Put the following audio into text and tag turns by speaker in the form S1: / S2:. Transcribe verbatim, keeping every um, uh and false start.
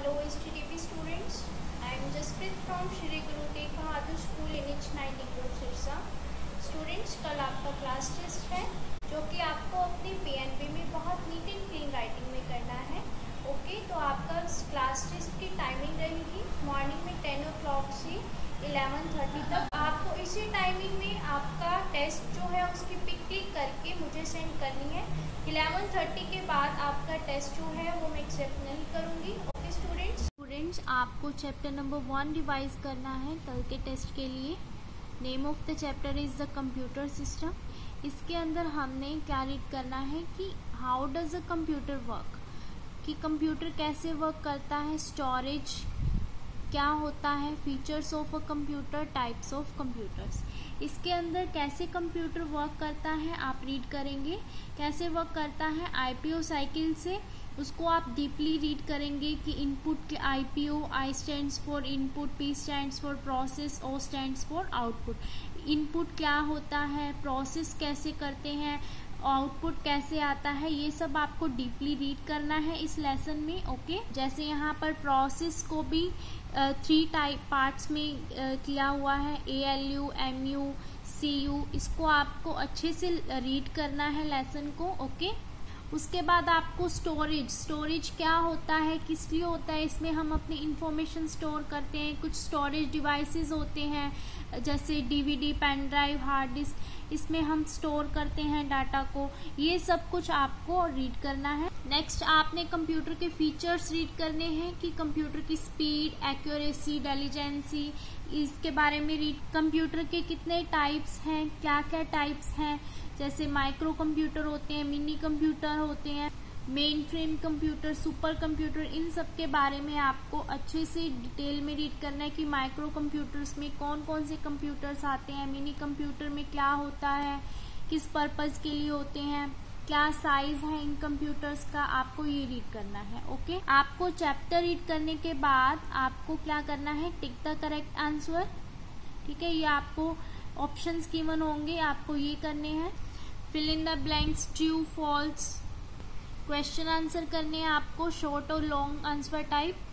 S1: Hello S T D P students, I am Jasprit from Shri Guru Tegh Bahadur School in H ninety Group Sirsa। Students, कल आपका class test है जो कि आपको अपने P N B में बहुत नीट एंड क्लीन राइटिंग में करना है। ओके, तो आपका क्लास टेस्ट की टाइमिंग रहेगी मॉर्निंग में टेन ओ क्लॉक से इलेवन थर्टी तक। आपको इसी टाइमिंग में आपका टेस्ट जो है उसकी पिक क्लिक करके मुझे सेंड करनी है। इलेवन थर्टी के बाद आपका टेस्ट जो है वो मैं एक्सेप्ट नहीं करूँगी। ओके स्टूडेंट्स स्टूडेंट्स आपको चैप्टर नंबर वन रिवाइज करना है कल के टेस्ट के लिए। Name of the chapter is the computer system. इसके अंदर हमने क्या रीड करना है कि how does a computer work, कि कंप्यूटर कैसे वर्क करता है, स्टोरेज क्या होता है, features of a computer, types of computers. इसके अंदर कैसे कंप्यूटर वर्क करता है आप रीड करेंगे। कैसे वर्क करता है आईपीओ साइकिल से, उसको आप डीपली रीड करेंगे कि इनपुट के IPO, I stands for input, P stands for process, O stands for output. Input क्या होता है, प्रोसेस कैसे करते हैं, आउटपुट कैसे आता है, ये सब आपको डीपली रीड करना है इस लेसन में। ओके, जैसे यहाँ पर प्रोसेस को भी थ्री टाइप पार्ट्स में uh, किया हुआ है, A L U, M U, C U. इसको आपको अच्छे से रीड करना है लेसन को। ओके, उसके बाद आपको स्टोरेज, स्टोरेज क्या होता है, किस लिए होता है, इसमें हम अपनी इंफॉर्मेशन स्टोर करते हैं। कुछ स्टोरेज डिवाइसेस होते हैं जैसे DVD, pen drive, hard disk, इसमें हम स्टोर करते हैं डाटा को। ये सब कुछ आपको रीड करना है। नेक्स्ट आपने कंप्यूटर के फीचर्स रीड करने हैं कि कंप्यूटर की स्पीड, एक्यूरेसी, इंटेलिजेंसी, इसके बारे में रीड। कंप्यूटर के कितने टाइप्स हैं, क्या क्या टाइप्स हैं, जैसे माइक्रो कंप्यूटर होते हैं, मिनी कंप्यूटर होते हैं, mainframe computer, super computer, इन सब के बारे में आपको अच्छे से डिटेल में रीड करना है कि माइक्रो कंप्यूटर्स में कौन कौन से कंप्यूटर्स आते हैं, मिनी कंप्यूटर में क्या होता है, किस पर्पस के लिए होते हैं, क्या साइज है इन कंप्यूटर्स का, आपको ये रीड करना है। ओके, आपको चैप्टर रीड करने के बाद आपको क्या करना है, टिक द करेक्ट आंसर। ठीक है, ये आपको ऑप्शंस गिवन होंगे, आपको ये करने हैं। Fill in the blanks, true, false, question answer करने हैं आपको, शॉर्ट और लॉन्ग आंसर टाइप।